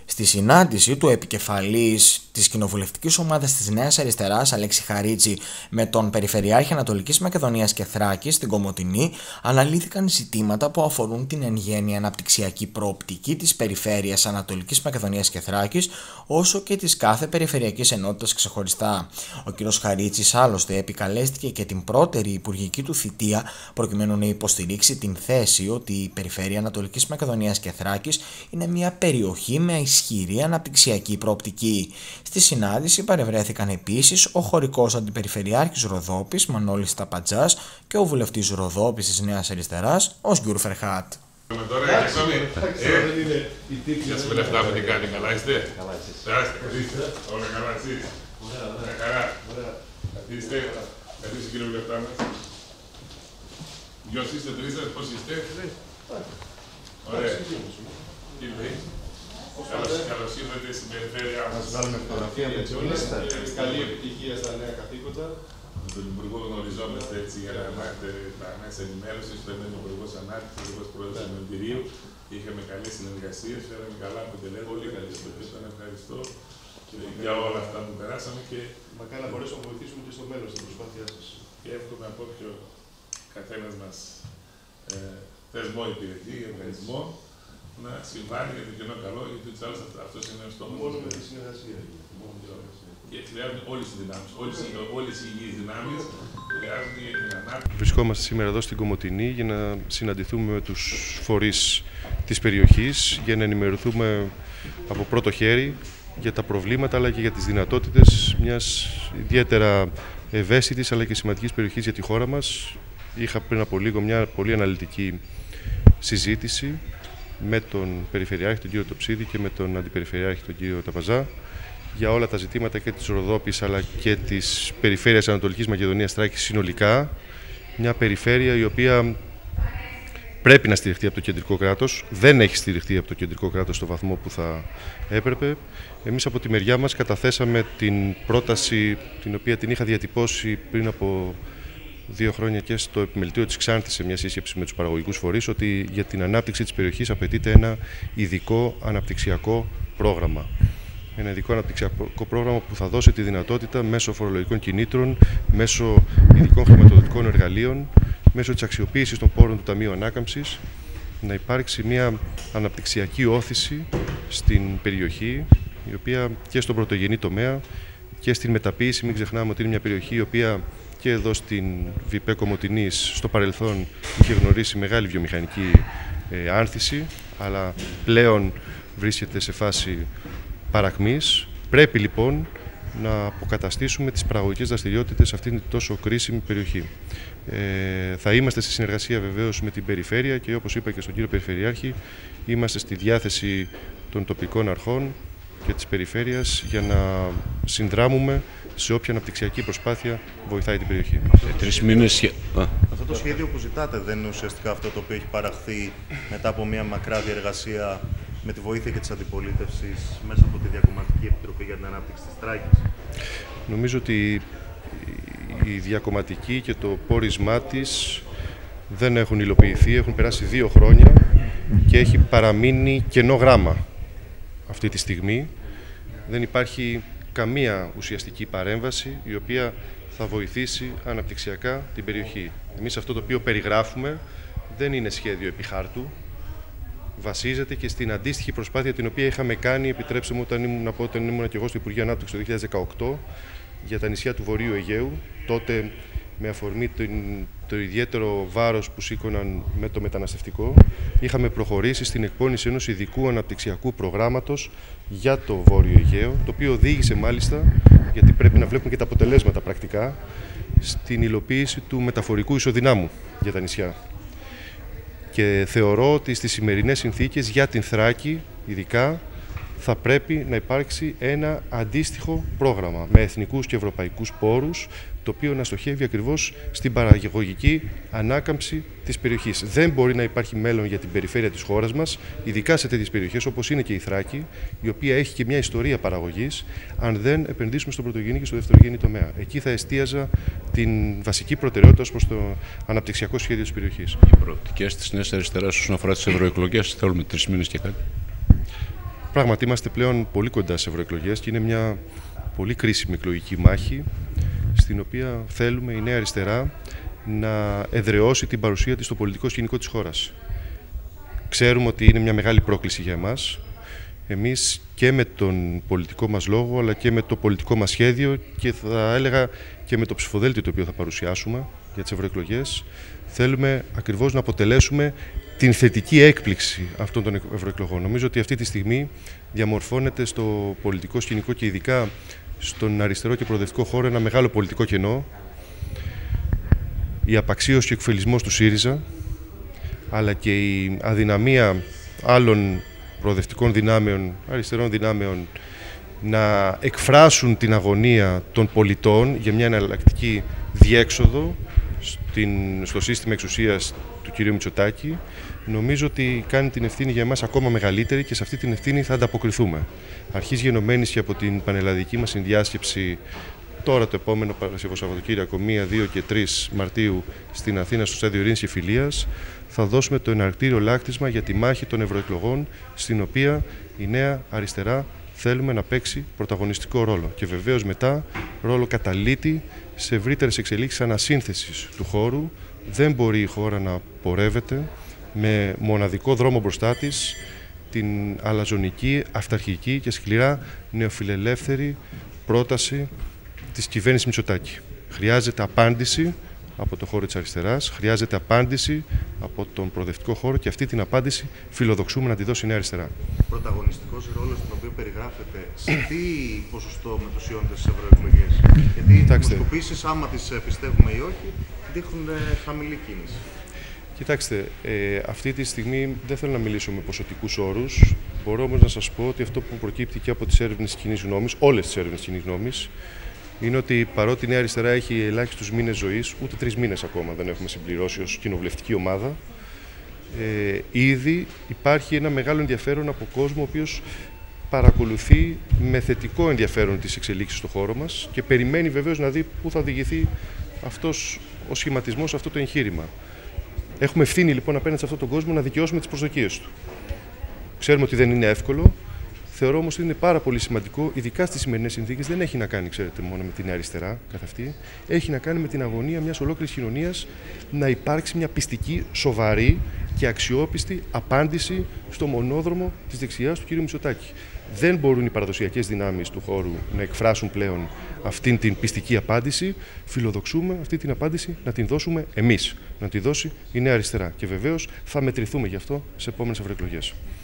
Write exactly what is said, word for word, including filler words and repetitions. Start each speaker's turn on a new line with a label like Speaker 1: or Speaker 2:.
Speaker 1: Στη συνάντηση του επικεφαλής της κοινοβουλευτικής ομάδας της Νέας Αριστεράς, Αλέξη Χαρίτση, με τον Περιφερειάρχη Ανατολικής Μακεδονίας και Θράκης, στην Κομοτηνή, αναλύθηκαν ζητήματα που αφορούν την εν γέννη αναπτυξιακή προοπτική της περιφέρειας Ανατολικής Μακεδονίας και Θράκης, όσο και της κάθε περιφερειακής ενότητας ξεχωριστά. Ο κ. Χαρίτσης άλλωστε επικαλέστηκε και την πρώτερη υπουργική του θητεία προκειμένου να υποστηρίξει την θέση ότι η περιφέρεια Ανατολικής Μακεδονίας και Θράκης είναι μια περιοχή με ισχυρή αναπτυξιακή προοπτική. Στη συνάντηση παρευρέθηκαν επίσης ο χωρικός αντιπεριφερειάρχης Ροδόπης Μανώλης Ταπατζάς και ο βουλευτής Ροδόπης της Νέας Αριστεράς, ο Σγκιούρ Φερχάτ.
Speaker 2: Γεια σας λεφτά που τι κάνει, καλά είστε? Καλά εσείς. Καθίστε, όλα καλά εσείς? Ωραία, καλά. Καθίστε, καθίστε κύριε βουλευτά μας. Δυο είστε, τρεις σας, πώς είστε? Ωραία. Τι λέει? Καλώς ήρθατε στην περιφέρεια μας.
Speaker 3: Μας βγάλουμε φωτογραφία με τις όλες.
Speaker 2: Καλή επιτυχία στα νέα καθήκοντα. Με τον Υπουργό γνωριζόμαστε έτσι για να μάθετε τα μέσα ενημέρωσης. Το είναι ο Υπουργός Ανάπτυξης, ο Υπουργός Πρόεδρος του Μεντηρίου. Είχαμε καλές συνεργασίες, φέραμε καλά αποτελέσματα. Πολύ καλή συνεργασία. Τον ευχαριστώ για όλα αυτά που περάσαμε και
Speaker 3: μακάρι να μπορέσουμε να βοηθήσουμε και στο μέλλον στην προσπάθειά σας.
Speaker 2: Και εύχομαι από όποιο καθένας μας ε, θεσμό υπηρετεί, οργανισμό, να συμβάλλει για το κοινό καλό, γιατί ούτως άλλως αυτός είναι ο στόχος.
Speaker 3: Μόνο με τη συνεργασία.
Speaker 2: Και χρειάζονται όλες οι δυνάμεις, όλες οι υγιείς δυνάμεις χρειάζονται για την ανάπτυξη.
Speaker 4: Βρισκόμαστε σήμερα εδώ στην Κομοτηνή για να συναντηθούμε με τους φορείς της περιοχής, για να ενημερωθούμε από πρώτο χέρι για τα προβλήματα αλλά και για τις δυνατότητες μιας ιδιαίτερα ευαίσθητης αλλά και σημαντικής περιοχής για τη χώρα μας. Είχα πριν από λίγο μια πολύ αναλυτική συζήτηση με τον Περιφερειάρχη, τον κύριο Τοψίδη, και με τον Αντιπεριφερειάρχη, τον κύριο Ταπαζά, για όλα τα ζητήματα και της Ροδόπης αλλά και της περιφέρειας Ανατολικής Μακεδονίας Θράκης συνολικά. Μια περιφέρεια η οποία πρέπει να στηριχτεί από το κεντρικό κράτος, δεν έχει στηριχτεί από το κεντρικό κράτος στο βαθμό που θα έπρεπε. Εμείς από τη μεριά μας καταθέσαμε την πρόταση, την οποία την είχα διατυπώσει πριν από δύο χρόνια και στο επιμελητήριο της Ξάνθης σε μια σύσκεψη με τους παραγωγικούς φορείς, ότι για την ανάπτυξη της περιοχής απαιτείται ένα ειδικό αναπτυξιακό πρόγραμμα. Ένα ειδικό αναπτυξιακό πρόγραμμα που θα δώσει τη δυνατότητα μέσω φορολογικών κινήτρων, μέσω ειδικών χρηματοδοτικών εργαλείων, μέσω της αξιοποίησης των πόρων του Ταμείου Ανάκαμψης, να υπάρξει μια αναπτυξιακή όθηση στην περιοχή, η οποία και στον πρωτογενή τομέα και στην μεταποίηση. Μην ξεχνάμε ότι είναι μια περιοχή η οποία και εδώ στην ΒΙΠΕ Κομοτηνής στο παρελθόν είχε γνωρίσει μεγάλη βιομηχανική ε, άνθηση, αλλά πλέον βρίσκεται σε φάση παρακμής. Πρέπει λοιπόν να αποκαταστήσουμε τις παραγωγικές δραστηριότητες σε αυτήν την τόσο κρίσιμη περιοχή. Ε, θα είμαστε σε συνεργασία βεβαίως με την περιφέρεια και, όπως είπα και στον κύριο Περιφερειάρχη, είμαστε στη διάθεση των τοπικών αρχών και της περιφέρειας για να συνδράμουμε σε όποια αναπτυξιακή προσπάθεια βοηθάει την περιοχή.
Speaker 5: Τρεις μήνες...
Speaker 3: Αυτό το σχέδιο που ζητάτε δεν είναι ουσιαστικά αυτό το οποίο έχει παραχθεί μετά από μια μακρά διεργασία με τη βοήθεια και της αντιπολίτευσης μέσα από τη Διακομματική Επιτροπή για την Ανάπτυξη της Θράκης?
Speaker 4: Νομίζω ότι η διακομματική και το πόρισμά της δεν έχουν υλοποιηθεί, έχουν περάσει δύο χρόνια και έχει παραμείνει κενό γράμμα αυτή τη στιγμή. Δεν υπάρχει καμία ουσιαστική παρέμβαση η οποία θα βοηθήσει αναπτυξιακά την περιοχή. Εμείς αυτό το οποίο περιγράφουμε δεν είναι σχέδιο επί χάρτου. Βασίζεται και στην αντίστοιχη προσπάθεια την οποία είχαμε κάνει, επιτρέψτε μου, όταν ήμουν, από όταν ήμουν και εγώ στο Υπουργείο Ανάπτυξης το δύο χιλιάδες δεκαοκτώ για τα νησιά του Βορείου Αιγαίου. Τότε, με αφορμή το, το ιδιαίτερο βάρος που σήκωναν με το μεταναστευτικό, είχαμε προχωρήσει στην εκπόνηση ενός ειδικού αναπτυξιακού προγράμματος για το Βόρειο Αιγαίο, το οποίο οδήγησε μάλιστα, γιατί πρέπει να βλέπουμε και τα αποτελέσματα πρακτικά, στην υλοποίηση του μεταφορικού ισοδυνάμου για τα νησιά. Και θεωρώ ότι στις σημερινές συνθήκες για την Θράκη, ειδικά, θα πρέπει να υπάρξει ένα αντίστοιχο πρόγραμμα με εθνικούς και ευρωπαϊκούς πόρους, το οποίο να στοχεύει ακριβώς στην παραγωγική ανάκαμψη της περιοχής. Δεν μπορεί να υπάρχει μέλλον για την περιφέρεια της χώρας μας, ειδικά σε τέτοιες περιοχές όπως είναι και η Θράκη, η οποία έχει και μια ιστορία παραγωγής, αν δεν επενδύσουμε στον πρωτογενή και στο δευτερογενή τομέα. Εκεί θα εστίαζα την βασική προτεραιότητα ως προς το αναπτυξιακό σχέδιο της περιοχής.
Speaker 5: Οι προοπτικές της Νέας Αριστεράς όσον αφορά τις ευρωεκλογές, θέλουμε τρεις μήνες και κάτι.
Speaker 4: πράγματι είμαστε πλέον πολύ κοντά στις ευρωεκλογές και είναι μια πολύ κρίσιμη εκλογική μάχη στην οποία θέλουμε η Νέα Αριστερά να εδραιώσει την παρουσία της στο πολιτικό σκηνικό της χώρας. Ξέρουμε ότι είναι μια μεγάλη πρόκληση για εμάς. Εμείς και με τον πολιτικό μας λόγο αλλά και με το πολιτικό μας σχέδιο και θα έλεγα και με το ψηφοδέλτιο το οποίο θα παρουσιάσουμε για τις ευρωεκλογές θέλουμε ακριβώς να αποτελέσουμε την θετική έκπληξη αυτών των ευρωεκλογών. Νομίζω ότι αυτή τη στιγμή διαμορφώνεται στο πολιτικό σκηνικό και ειδικά στον αριστερό και προοδευτικό χώρο ένα μεγάλο πολιτικό κενό, η απαξίωση και ο εκφελισμός του ΣΥΡΙΖΑ αλλά και η αδυναμία άλλων προοδευτικών δυνάμεων, αριστερών δυνάμεων να εκφράσουν την αγωνία των πολιτών για μια εναλλακτική διέξοδο στην, στο σύστημα εξουσίας του κ. Μητσοτάκη. Νομίζω ότι κάνει την ευθύνη για εμάς ακόμα μεγαλύτερη και σε αυτή την ευθύνη θα ανταποκριθούμε. Αρχής γενομένης και από την πανελλαδική μας συνδιάσκεψη τώρα το επόμενο Παρασκευό Σαββατοκύριακο πρώτη, δύο και τρεις Μαρτίου στην Αθήνα στο Στάδιο Ειρήνης και Φιλίας θα δώσουμε το εναρκτήριο λάκτισμα για τη μάχη των ευρωεκλογών στην οποία η Νέα Αριστερά θέλουμε να παίξει πρωταγωνιστικό ρόλο και βεβαίως μετά ρόλο καταλήτη σε ευρύτερες εξελίξεις ανασύνθεσης του χώρου. Δεν μπορεί η χώρα να πορεύεται με μοναδικό δρόμο μπροστά της την αλαζονική, αυταρχική και σκληρά νεοφιλελεύθερη πρόταση της κυβέρνησης Μητσοτάκη. Χρειάζεται απάντηση από το χώρο της αριστεράς, χρειάζεται απάντηση από τον προοδευτικό χώρο και αυτή την απάντηση φιλοδοξούμε να τη δώσει η Νέα Αριστερά.
Speaker 3: Πρωταγωνιστικός ρόλος τον οποίο περιγράφεται, σε τι ποσοστό μετουσιώνεται στις ευρωεκλογές? Γιατί οι δημοσκοπήσεις, άμα τις πιστεύουμε ή όχι, δείχνουν χαμηλή κίνηση.
Speaker 4: Κοιτάξτε, ε, αυτή τη στιγμή δεν θέλω να μιλήσω με ποσοτικούς όρους. Μπορώ όμως να σας πω ότι αυτό που προκύπτει και από τις έρευνες της κοινής γνώμης, όλες τις έρευνες της κοινής γνώμης, είναι ότι παρότι η Νέα Αριστερά έχει ελάχιστους μήνες ζωής, ούτε τρεις μήνες ακόμα δεν έχουμε συμπληρώσει ως κοινοβουλευτική ομάδα, ε, ήδη υπάρχει ένα μεγάλο ενδιαφέρον από κόσμο ο οποίος παρακολουθεί με θετικό ενδιαφέρον τις εξελίξεις στο χώρο μας και περιμένει βεβαίως να δει πού θα οδηγηθεί αυτός ο σχηματισμός, αυτό το εγχείρημα. Έχουμε ευθύνη λοιπόν απέναντι σε αυτόν τον κόσμο να δικαιώσουμε τις προσδοκίες του. Ξέρουμε ότι δεν είναι εύκολο. Θεωρώ όμως ότι είναι πάρα πολύ σημαντικό, ειδικά στις σημερινές συνθήκες, δεν έχει να κάνει, ξέρετε, μόνο με την Νέα Αριστερά καθ' αυτή, έχει να κάνει με την αγωνία μιας ολόκληρης κοινωνίας να υπάρξει μια πιστική, σοβαρή και αξιόπιστη απάντηση στο μονόδρομο της δεξιάς του κ. Μητσοτάκη. Δεν μπορούν οι παραδοσιακές δυνάμεις του χώρου να εκφράσουν πλέον αυτήν την πιστική απάντηση. Φιλοδοξούμε αυτή την απάντηση να την δώσουμε εμείς, να τη δώσει η Νέα Αριστερά. Και βεβαίως θα μετρηθούμε γι' αυτό σε επόμενες ευρωεκλογές.